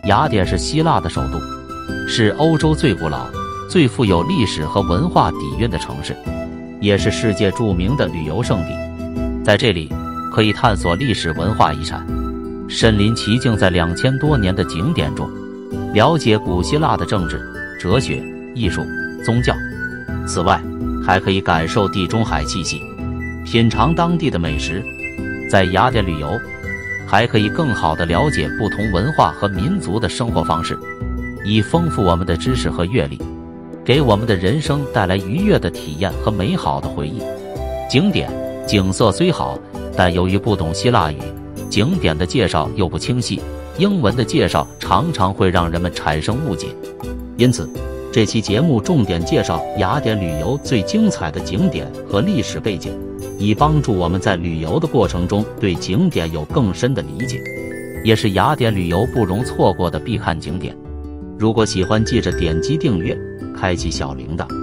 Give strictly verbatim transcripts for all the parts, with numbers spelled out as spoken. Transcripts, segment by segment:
雅典是希腊的首都，是欧洲最古老、最富有历史和文化底蕴的城市，也是世界著名的旅游胜地。在这里，可以探索历史文化遗产，身临其境在两千多年的景点中，了解古希腊的政治、哲学、艺术、宗教。此外，还可以感受地中海气息，品尝当地的美食。在雅典旅游，还可以更好地了解不同文化和民族的生活方式，以丰富我们的知识和阅历，给我们的人生带来愉悦的体验和美好的回忆。景点景色虽好，但由于不懂希腊语，景点的介绍又不清晰，英文的介绍常常会让人们产生误解。因此，这期节目重点介绍雅典旅游最精彩的景点和历史背景，以帮助我们在旅游的过程中对景点有更深的理解，也是雅典旅游不容错过的必看景点。如果喜欢，记着点击订阅，开启小铃铛。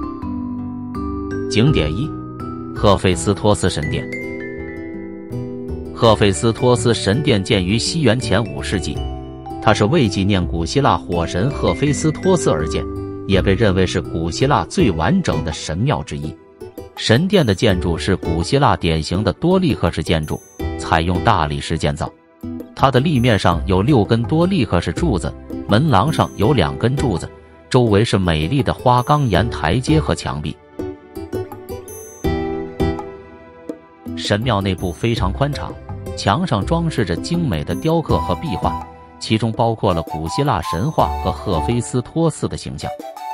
景点一：赫菲斯托斯神殿。赫菲斯托斯神殿建于西元前五世纪，它是为纪念古希腊火神赫菲斯托斯而建，也被认为是古希腊最完整的神庙之一。神殿的建筑是古希腊典型的多利克式建筑，采用大理石建造。它的立面上有六根多利克式柱子，门廊上有两根柱子，周围是美丽的花岗岩台阶和墙壁。神庙内部非常宽敞，墙上装饰着精美的雕刻和壁画，其中包括了古希腊神话和赫菲斯托斯的形象。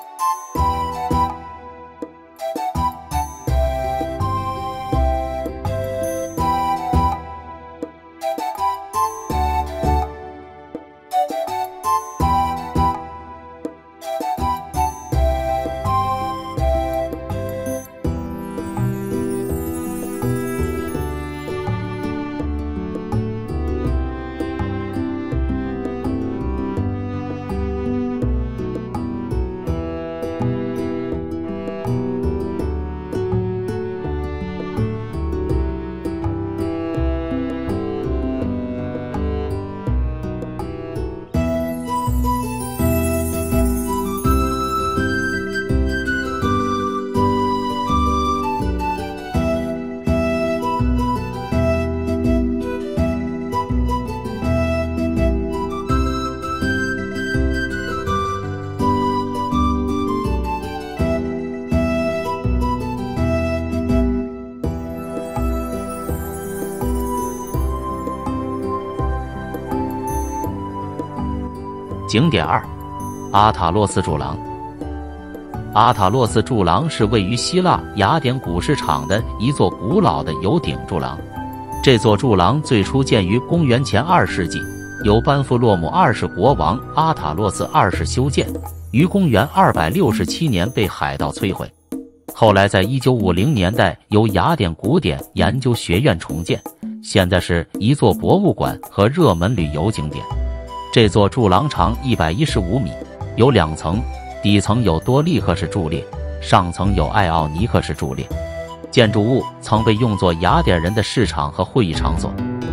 景点二：阿塔洛斯柱廊。阿塔洛斯柱廊是位于希腊雅典古市场的一座古老的有顶柱廊。这座柱廊最初建于公元前二世纪，由班夫洛姆二世国王阿塔洛斯二世修建，于公元二百六十七年被海盗摧毁。后来在一九五零年代由雅典古典研究学院重建，现在是一座博物馆和热门旅游景点。这座柱廊长一百一十五米，有两层，底层有多利克式柱列，上层有艾奥尼克式柱列。建筑物曾被用作雅典人的市场和会议场所。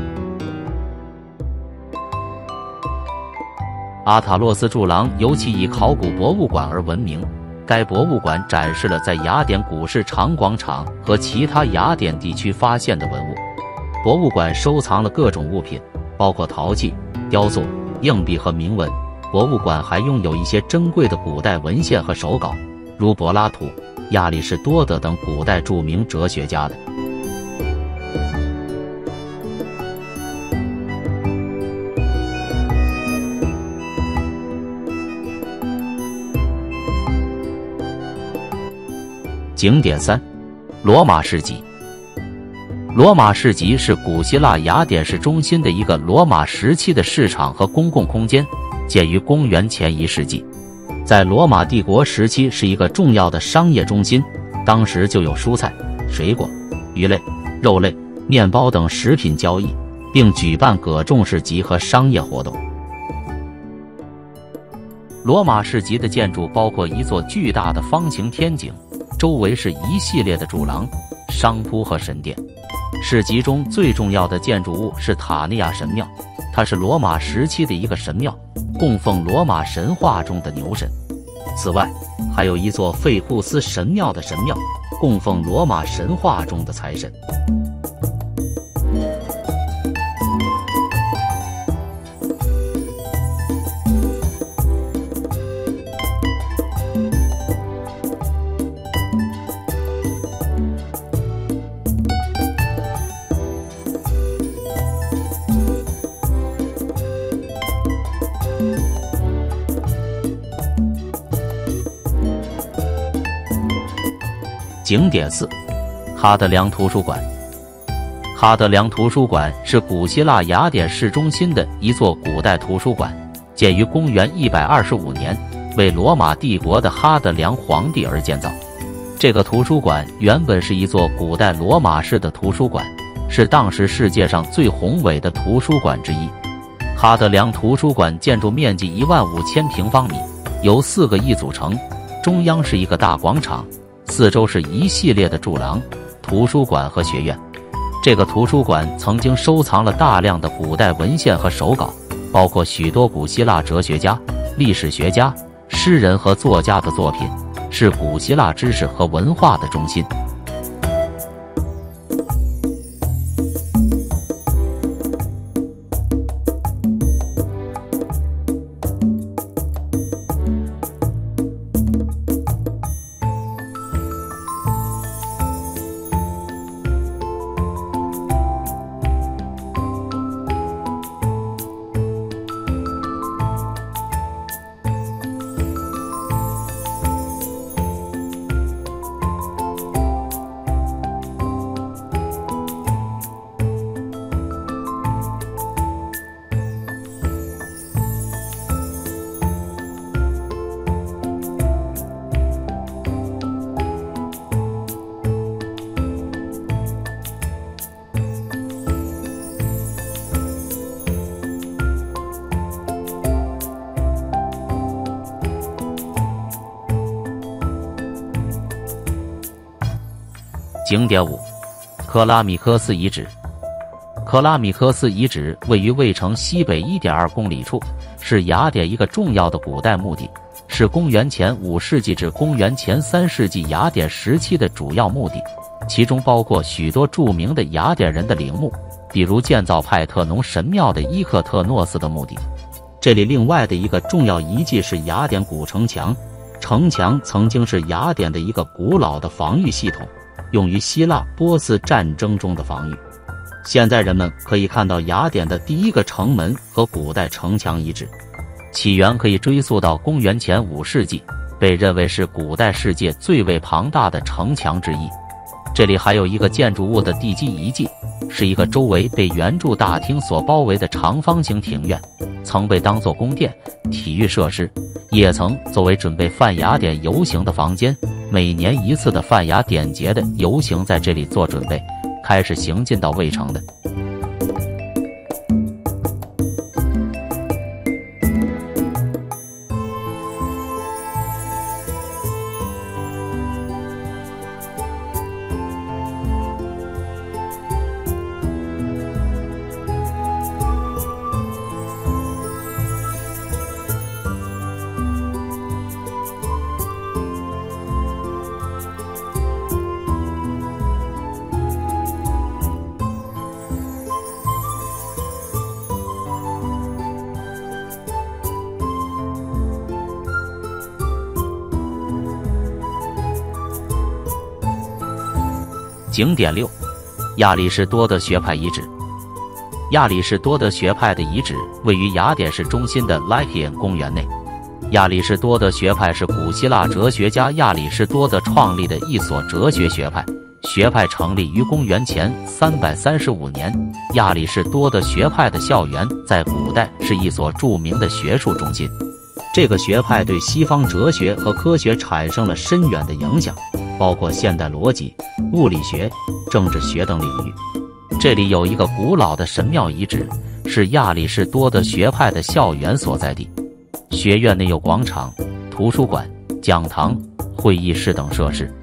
阿塔洛斯柱廊尤其以考古博物馆而闻名，该博物馆展示了在雅典古市场广场和其他雅典地区发现的文物。博物馆收藏了各种物品，包括陶器、雕塑、硬币和铭文。博物馆还拥有一些珍贵的古代文献和手稿，如柏拉图、亚里士多德等古代著名哲学家的。景点三：罗马市集。罗马市集是古希腊雅典市中心的一个罗马时期的市场和公共空间，建于公元前一世纪。在罗马帝国时期是一个重要的商业中心，当时就有蔬菜、水果、鱼类、肉类、面包等食品交易，并举办各种市集和商业活动。罗马市集的建筑包括一座巨大的方形天井，周围是一系列的柱廊、商铺和神殿。 市集中最重要的建筑物是塔尼亚神庙，它是罗马时期的一个神庙，供奉罗马神话中的牛神。此外，还有一座费库斯神庙的神庙，供奉罗马神话中的财神。景点四，哈德良图书馆。哈德良图书馆是古希腊雅典市中心的一座古代图书馆，建于公元一百二十五年，为罗马帝国的哈德良皇帝而建造。这个图书馆原本是一座古代罗马式的图书馆，是当时世界上最宏伟的图书馆之一。哈德良图书馆建筑面积一万五千平方米，由四个翼组成，中央是一个大广场，四周是一系列的柱廊、图书馆和学院。这个图书馆曾经收藏了大量的古代文献和手稿，包括许多古希腊哲学家、历史学家、诗人和作家的作品，是古希腊知识和文化的中心。景点五，克拉米科斯遗址。克拉米科斯遗址位于卫城西北 一点二公里处，是雅典一个重要的古代墓地，是公元前五世纪至公元前三世纪雅典时期的主要墓地，其中包括许多著名的雅典人的陵墓，比如建造派特农神庙的伊克特诺斯的墓地。这里另外的一个重要遗迹是雅典古城墙，城墙曾经是雅典的一个古老的防御系统，用于希腊波斯战争中的防御。现在人们可以看到雅典的第一个城门和古代城墙遗址，起源可以追溯到公元前五世纪，被认为是古代世界最为庞大的城墙之一。这里还有一个建筑物的地基遗迹，是一个周围被圆柱大厅所包围的长方形庭院，曾被当作宫殿、体育设施，也曾作为准备泛雅典游行的房间。每年一次的泛雅典节的游行在这里做准备，开始行进到卫城的。景点六，亚里士多德学派遗址。亚里士多德学派的遗址位于雅典市中心的 Lykion 公园内。亚里士多德学派是古希腊哲学家亚里士多德创立的一所哲学学派，学派成立于公元前三百三十五年。亚里士多德学派的校园在古代是一所著名的学术中心，这个学派对西方哲学和科学产生了深远的影响，包括现代逻辑、物理学、政治学等领域。这里有一个古老的神庙遗址，是亚里士多德学派的校园所在地。学院内有广场、图书馆、讲堂、会议室等设施。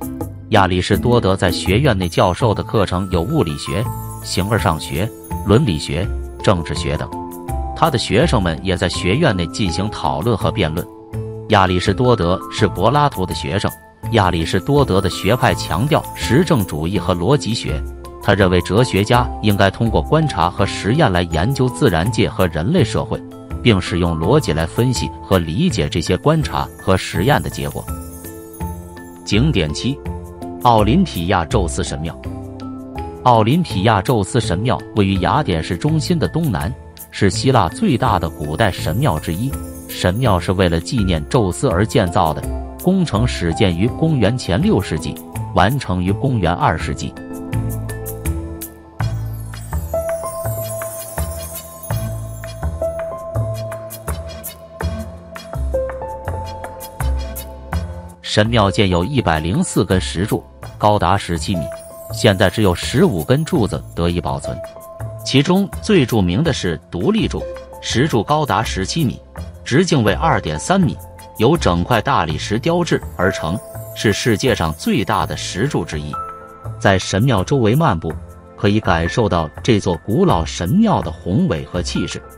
亚里士多德在学院内教授的课程有物理学、形而上学、伦理学、政治学等，他的学生们也在学院内进行讨论和辩论。亚里士多德是柏拉图的学生，亚里士多德的学派强调实证主义和逻辑学，他认为哲学家应该通过观察和实验来研究自然界和人类社会，并使用逻辑来分析和理解这些观察和实验的结果。景点七：奥林匹亚宙斯神庙。奥林匹亚宙斯神庙位于雅典市中心的东南，是希腊最大的古代神庙之一。神庙是为了纪念宙斯而建造的，工程始建于公元前六世纪，完成于公元二世纪。神庙建有一百零四根石柱，高达十七米，现在只有十五根柱子得以保存。其中最著名的是独立柱，石柱高达十七米，直径为 二点三米，由整块大理石雕制而成，是世界上最大的石柱之一。在神庙周围漫步，可以感受到这座古老神庙的宏伟和气势。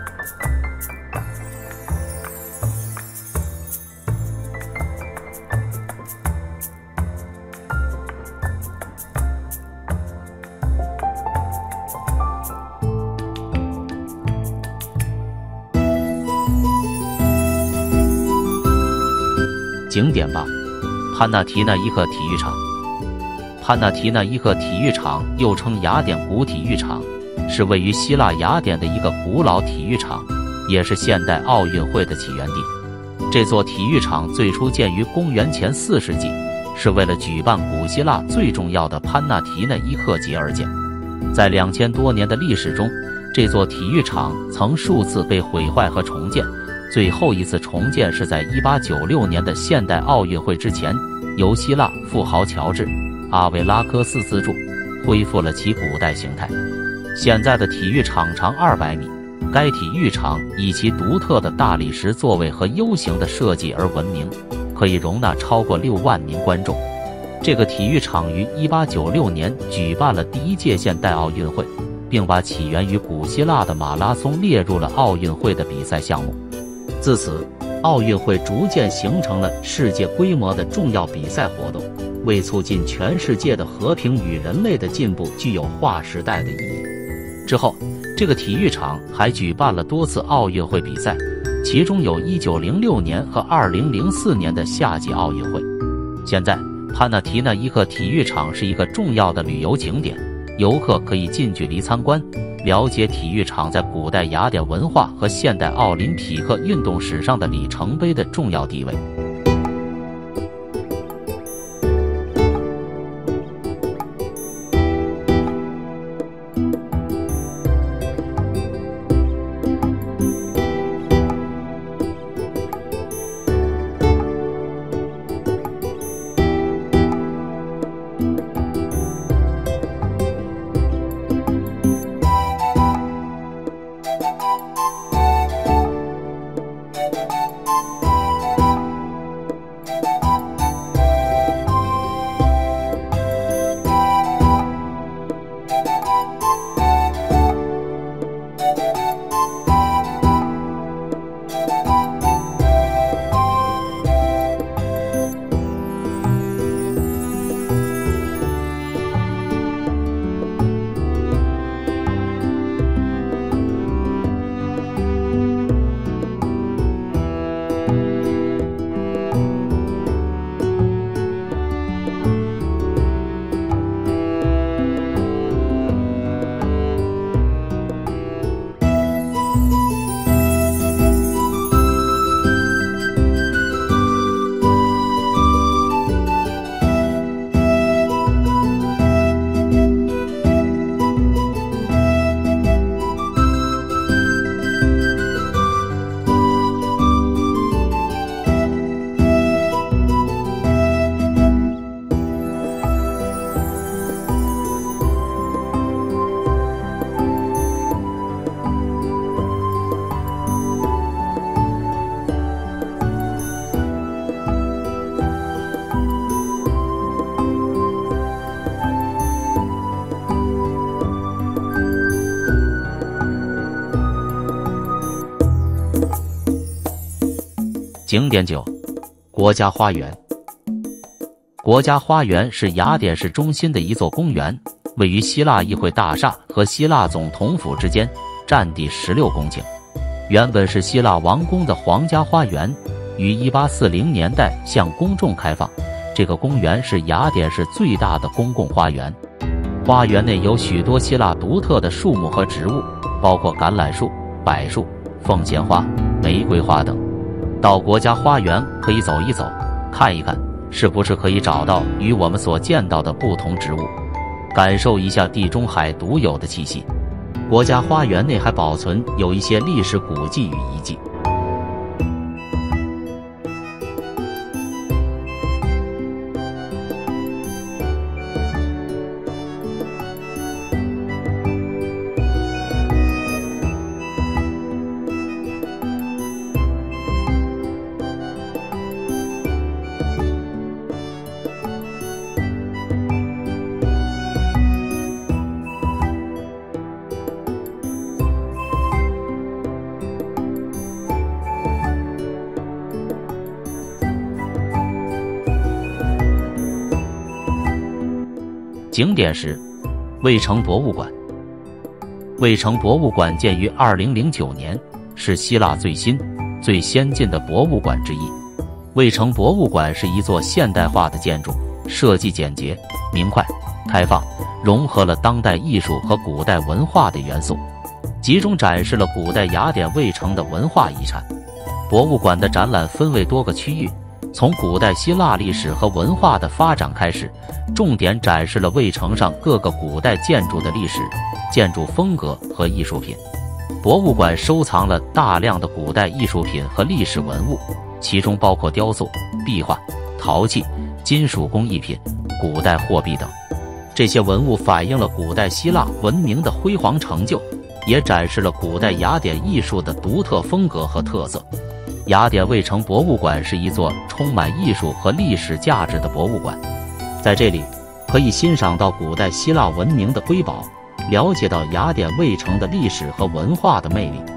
景点八：潘纳提纳伊克体育场。潘纳提纳伊克体育场又称雅典古体育场，是位于希腊雅典的一个古老体育场，也是现代奥运会的起源地。这座体育场最初建于公元前四世纪，是为了举办古希腊最重要的潘纳提纳伊克节而建。在两千多年的历史中，这座体育场曾数次被毁坏和重建，最后一次重建是在一八九六年的现代奥运会之前，由希腊富豪乔治·阿维拉科斯资助，恢复了其古代形态。现在的体育场长二百米，该体育场以其独特的大理石座位和 U 型的设计而闻名，可以容纳超过六万名观众。这个体育场于一八九六年举办了第一届现代奥运会，并把起源于古希腊的马拉松列入了奥运会的比赛项目。自此，奥运会逐渐形成了世界规模的重要比赛活动，为促进全世界的和平与人类的进步具有划时代的意义。之后，这个体育场还举办了多次奥运会比赛，其中有一九零六年和二零零四年的夏季奥运会。现在，潘纳提纳伊克体育场是一个重要的旅游景点，游客可以近距离参观，了解体育场在古代雅典文化和现代奥林匹克运动史上的里程碑的重要地位。 景点九，国家花园。国家花园是雅典市中心的一座公园，位于希腊议会大厦和希腊总统府之间，占地十六公顷。原本是希腊王宫的皇家花园，于一八四零年代向公众开放。这个公园是雅典市最大的公共花园。花园内有许多希腊独特的树木和植物，包括橄榄树、柏树、凤仙花、玫瑰花等。到国家花园可以走一走，看一看，是不是可以找到与我们所见到的不同植物，感受一下地中海独有的气息。国家花园内还保存有一些历史古迹与遗迹。景点十，卫城博物馆。卫城博物馆建于二零零九年，是希腊最新、最先进的博物馆之一。卫城博物馆是一座现代化的建筑，设计简洁、明快、开放，融合了当代艺术和古代文化的元素，集中展示了古代雅典卫城的文化遗产。博物馆的展览分为多个区域，从古代希腊历史和文化的发展开始，重点展示了卫城上各个古代建筑的历史、建筑风格和艺术品。博物馆收藏了大量的古代艺术品和历史文物，其中包括雕塑、壁画、陶器、金属工艺品、古代货币等。这些文物反映了古代希腊文明的辉煌成就，也展示了古代雅典艺术的独特风格和特色。雅典卫城博物馆是一座充满艺术和历史价值的博物馆，在这里可以欣赏到古代希腊文明的瑰宝，了解到雅典卫城的历史和文化的魅力。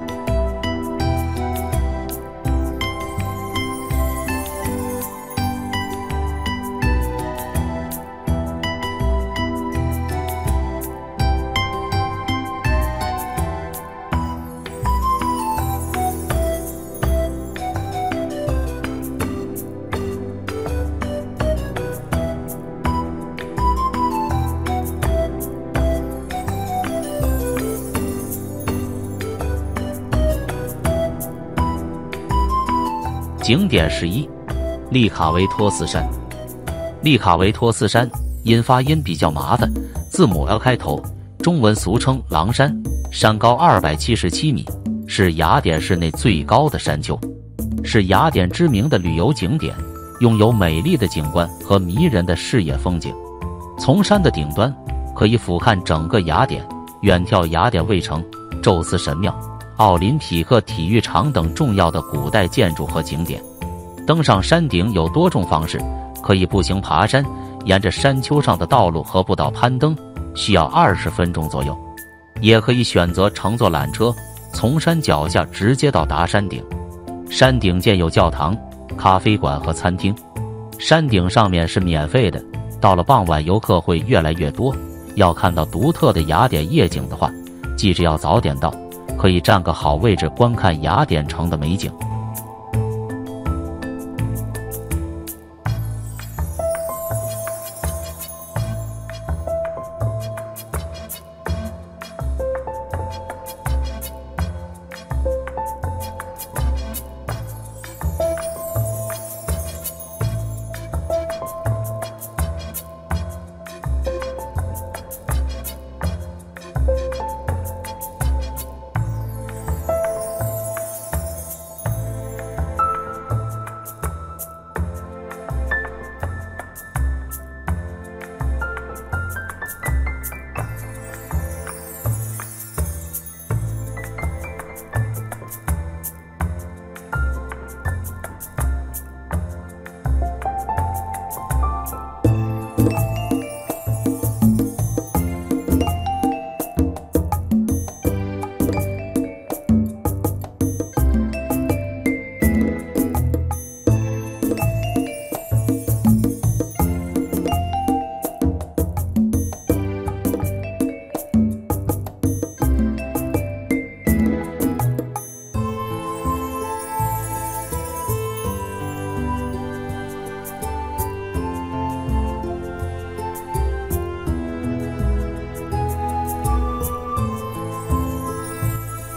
景点十一，利卡维托斯山。利卡维托斯山因发音比较麻烦，字母 L 开头，中文俗称狼山，山高二百七十七米，是雅典市内最高的山丘，是雅典知名的旅游景点，拥有美丽的景观和迷人的视野风景。从山的顶端可以俯瞰整个雅典，远眺雅典卫城、宙斯神庙、奥林匹克体育场等重要的古代建筑和景点。登上山顶有多种方式，可以步行爬山，沿着山丘上的道路和步道攀登，需要二十分钟左右；也可以选择乘坐缆车，从山脚下直接到达山顶。山顶建有教堂、咖啡馆和餐厅。山顶上面是免费的，到了傍晚游客会越来越多。要看到独特的雅典夜景的话，记着要早点到，可以占个好位置观看雅典城的美景。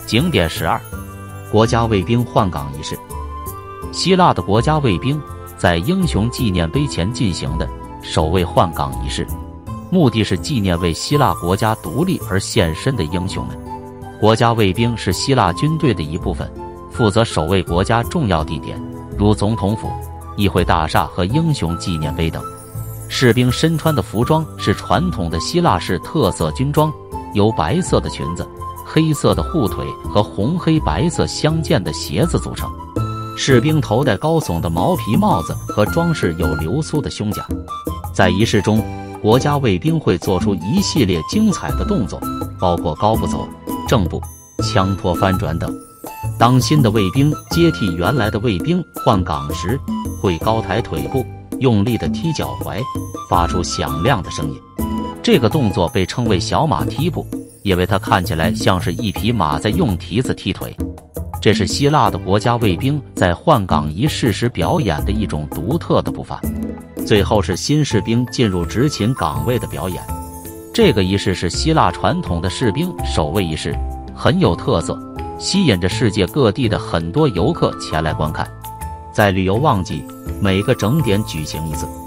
景点十二，国家卫兵换岗仪式。希腊的国家卫兵在英雄纪念碑前进行的守卫换岗仪式，目的是纪念为希腊国家独立而献身的英雄们。国家卫兵是希腊军队的一部分，负责守卫国家重要地点，如总统府、议会大厦和英雄纪念碑等。士兵身穿的服装是传统的希腊式特色军装，由白色的裙子、黑色的护腿和红黑白色相间的鞋子组成。士兵头戴高耸的毛皮帽子和装饰有流苏的胸甲。在仪式中，国家卫兵会做出一系列精彩的动作，包括高步走、正步、枪托翻转等。当新的卫兵接替原来的卫兵换岗时，会高抬腿部，用力地踢脚踝，发出响亮的声音。这个动作被称为小马踢步，因为它看起来像是一匹马在用蹄子踢腿。这是希腊的国家卫兵在换岗仪式时表演的一种独特的步伐。最后是新士兵进入执勤岗位的表演。这个仪式是希腊传统的士兵守卫仪式，很有特色，吸引着世界各地的很多游客前来观看。在旅游旺季，每个整点举行一次。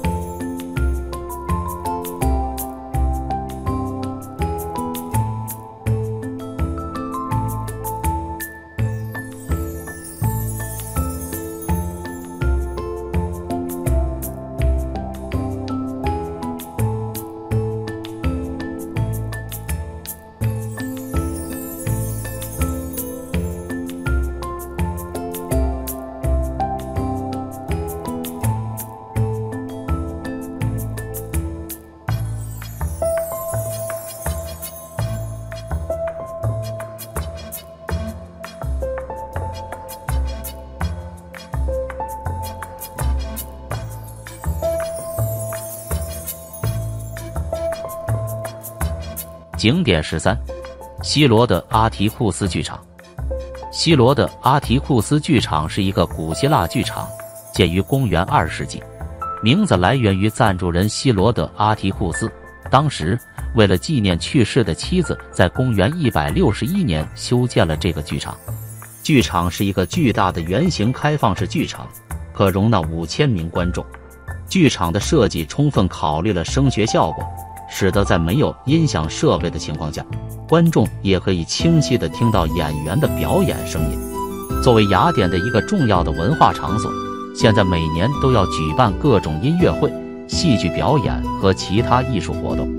景点十三，希罗的阿提库斯剧场。希罗的阿提库斯剧场是一个古希腊剧场，建于公元二世纪，名字来源于赞助人希罗的阿提库斯。当时为了纪念去世的妻子，在公元一百六十一年修建了这个剧场。剧场是一个巨大的圆形开放式剧场，可容纳五千名观众。剧场的设计充分考虑了声学效果，使得在没有音响设备的情况下，观众也可以清晰地听到演员的表演声音。作为雅典的一个重要的文化场所，现在每年都要举办各种音乐会、戏剧表演和其他艺术活动。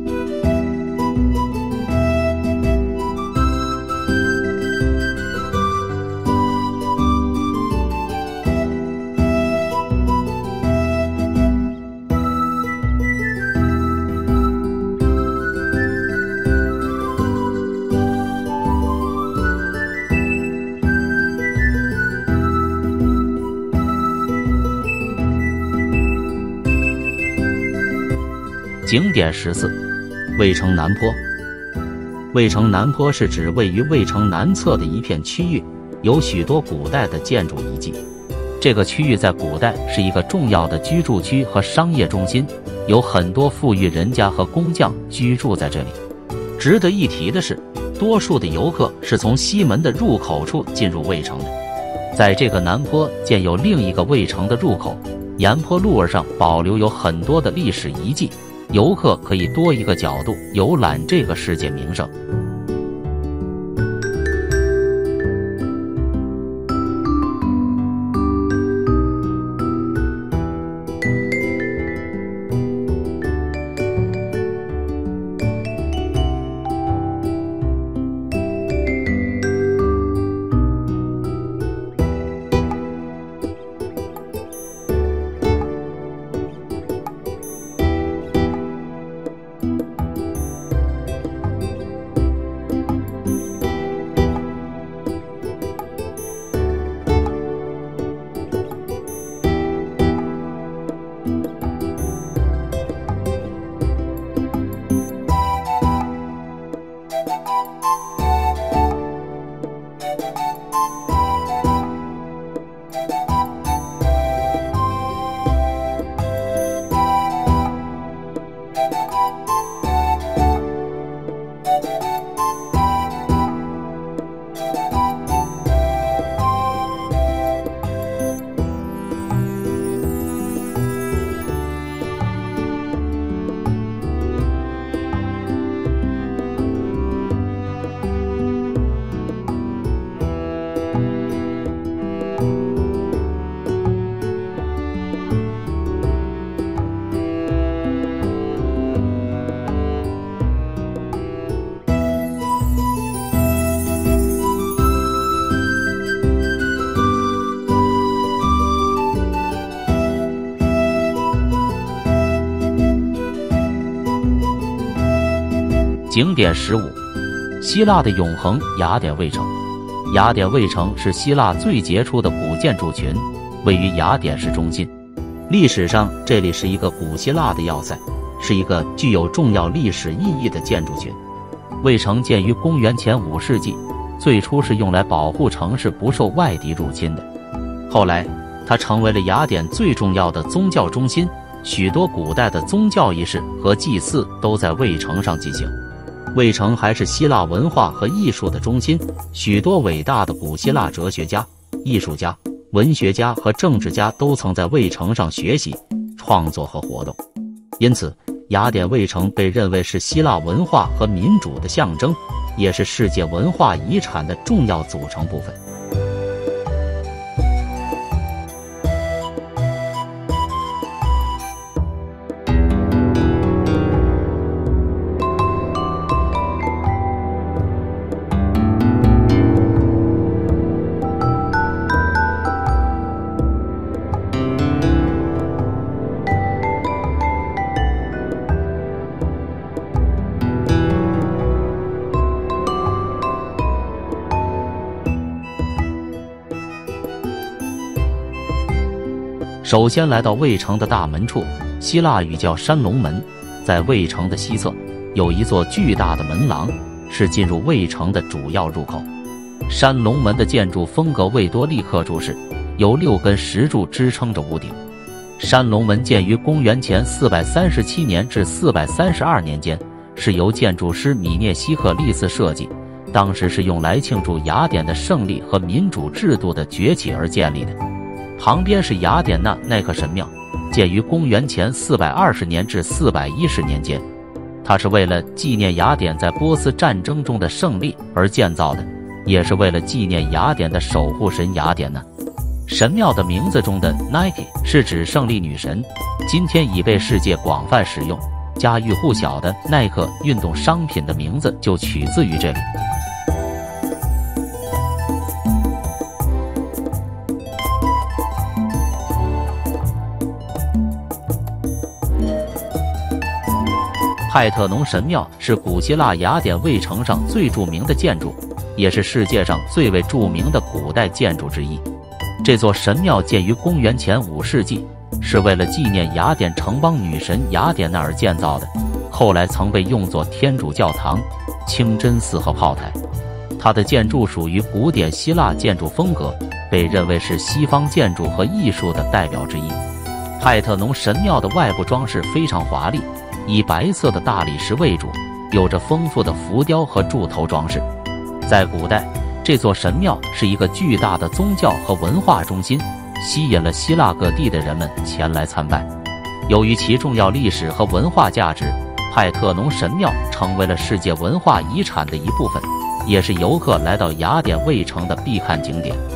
景点十四，卫城南坡。卫城南坡是指位于卫城南侧的一片区域，有许多古代的建筑遗迹。这个区域在古代是一个重要的居住区和商业中心，有很多富裕人家和工匠居住在这里。值得一提的是，多数的游客是从西门的入口处进入卫城的。在这个南坡建有另一个卫城的入口，沿坡路儿上保留有很多的历史遗迹，游客可以多一个角度游览这个世界名胜。 景点十五，希腊的永恒雅典卫城。雅典卫城是希腊最杰出的古建筑群，位于雅典市中心。历史上，这里是一个古希腊的要塞，是一个具有重要历史意义的建筑群。卫城建于公元前五世纪，最初是用来保护城市不受外敌入侵的。后来，它成为了雅典最重要的宗教中心，许多古代的宗教仪式和祭祀都在卫城上进行。卫城还是希腊文化和艺术的中心，许多伟大的古希腊哲学家、艺术家、文学家和政治家都曾在卫城上学习、创作和活动。因此，雅典卫城被认为是希腊文化和民主的象征，也是世界文化遗产的重要组成部分。首先来到卫城的大门处，希腊语叫山龙门。在卫城的西侧，有一座巨大的门廊，是进入卫城的主要入口。山龙门的建筑风格为多利克柱式，由六根石柱支撑着屋顶。山龙门建于公元前四百三十七年至四百三十二年间，是由建筑师米涅西克利斯设计，当时是用来庆祝雅典的胜利和民主制度的崛起而建立的。旁边是雅典娜奈克神庙，建于公元前四百二十年至四百一十年间。它是为了纪念雅典在波斯战争中的胜利而建造的，也是为了纪念雅典的守护神雅典娜。神庙的名字中的 Nike 是指胜利女神，今天已被世界广泛使用。家喻户晓的耐克运动商品的名字就取自于这里。派特农神庙是古希腊雅典卫城上最著名的建筑，也是世界上最为著名的古代建筑之一。这座神庙建于公元前五世纪，是为了纪念雅典城邦女神雅典娜而建造的，后来曾被用作天主教堂、清真寺和炮台。它的建筑属于古典希腊建筑风格，被认为是西方建筑和艺术的代表之一。派特农神庙的外部装饰非常华丽，以白色的大理石为主，有着丰富的浮雕和柱头装饰。在古代，这座神庙是一个巨大的宗教和文化中心，吸引了希腊各地的人们前来参拜。由于其重要历史和文化价值，派特农神庙成为了世界文化遗产的一部分，也是游客来到雅典卫城的必看景点。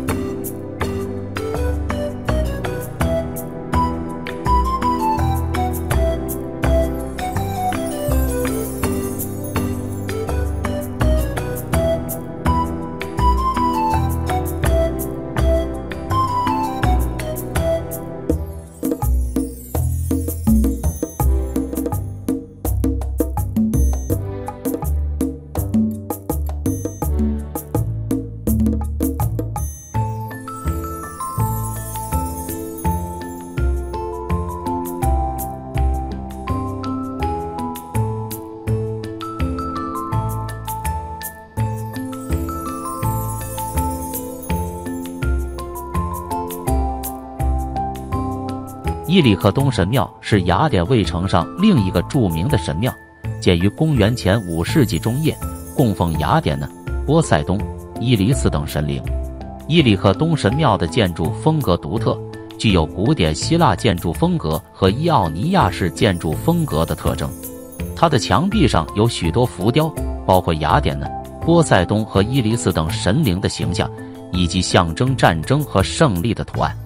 伊里克东神庙是雅典卫城上另一个著名的神庙，建于公元前五世纪中叶，供奉雅典娜、波塞冬、伊黎斯等神灵。伊里克东神庙的建筑风格独特，具有古典希腊建筑风格和伊奥尼亚式建筑风格的特征。它的墙壁上有许多浮雕，包括雅典娜、波塞冬和伊黎斯等神灵的形象，以及象征战争和胜利的图案。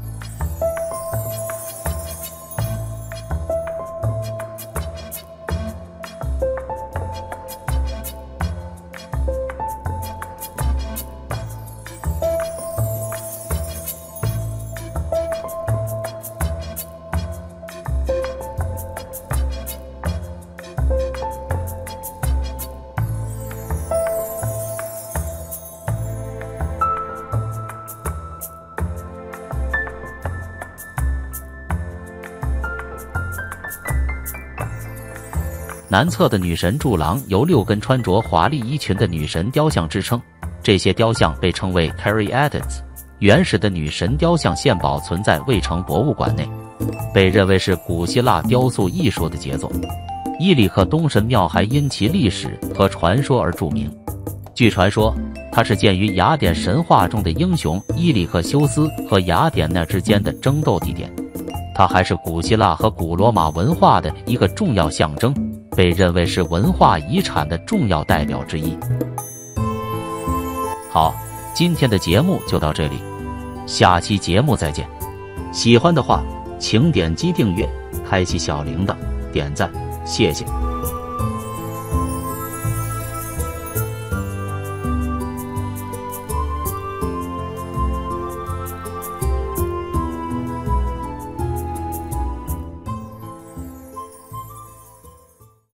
南侧的女神柱廊由六根穿着华丽衣裙的女神雕像支撑，这些雕像被称为 Caryatids。原始的女神雕像现保存在卫城博物馆内，被认为是古希腊雕塑艺术的杰作。伊里克东神庙还因其历史和传说而著名。据传说，它是建于雅典神话中的英雄伊里克修斯和雅典娜之间的争斗地点。它还是古希腊和古罗马文化的一个重要象征，被认为是文化遗产的重要代表之一。好，今天的节目就到这里，下期节目再见。喜欢的话，请点击订阅，开启小铃铛，点赞，谢谢。